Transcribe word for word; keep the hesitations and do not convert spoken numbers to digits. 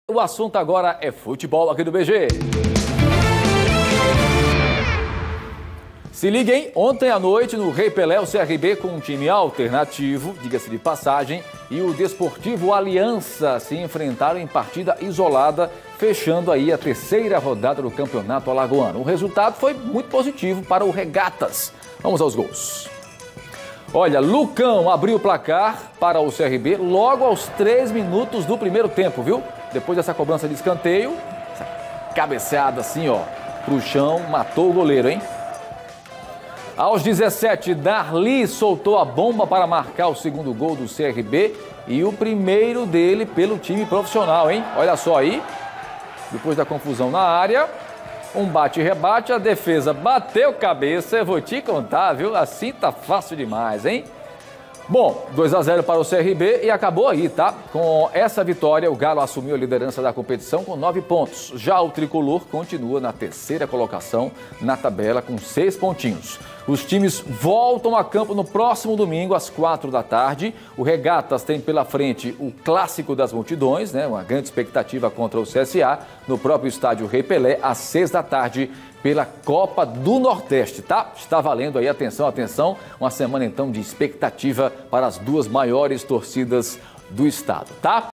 O assunto agora é futebol aqui do B G. Se liguem, ontem à noite no Rei Pelé, o C R B com um time alternativo, diga-se de passagem, e o Desportivo Aliança se enfrentaram em partida isolada, fechando aí a terceira rodada do Campeonato Alagoano. O resultado foi muito positivo para o Regatas. Vamos aos gols. Olha, Lucão abriu o placar para o C R B logo aos três minutos do primeiro tempo, viu? Depois dessa cobrança de escanteio, essa cabeceada assim, ó, pro chão, matou o goleiro, hein? Aos dezessete, Darli soltou a bomba para marcar o segundo gol do C R B e o primeiro dele pelo time profissional, hein? Olha só aí, depois da confusão na área, um bate e rebate, a defesa bateu cabeça, eu vou te contar, viu? Assim tá fácil demais, hein? Bom, dois a zero para o C R B e acabou aí, tá? Com essa vitória, o Galo assumiu a liderança da competição com nove pontos. Já o Tricolor continua na terceira colocação na tabela com seis pontinhos. Os times voltam a campo no próximo domingo, às quatro da tarde. O Regatas tem pela frente o Clássico das Multidões, né? Uma grande expectativa contra o C S A, no próprio estádio Rei Pelé, às seis da tarde, pela Copa do Nordeste, tá? Está valendo aí, atenção, atenção, uma semana então de expectativa para as duas maiores torcidas do estado, tá?